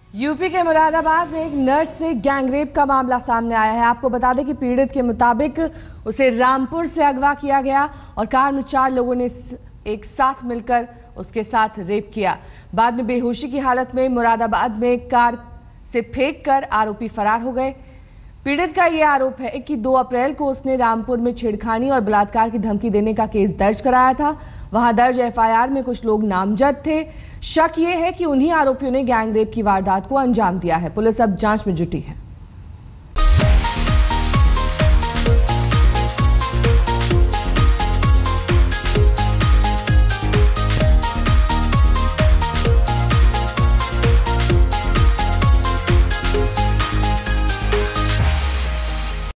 UP के मुरादाबाद में एक नर्स से गैंगरेप का मामला सामने आया है। आपको बता दें कि पीड़ित के मुताबिक उसे रामपुर से अगवा किया गया और कार में 4 लोगों ने एक साथ मिलकर उसके साथ रेप किया। बाद में बेहोशी की हालत में मुरादाबाद में कार से फेंककर आरोपी फरार हो गए। पीड़ित का यह आरोप है कि 2 अप्रैल को उसने रामपुर में छेड़खानी और बलात्कार की धमकी देने का केस दर्ज कराया था। वहां दर्ज एफआईआर में कुछ लोग नामजद थे। शक ये है कि उन्हीं आरोपियों ने गैंगरेप की वारदात को अंजाम दिया है। पुलिस अब जांच में जुटी है।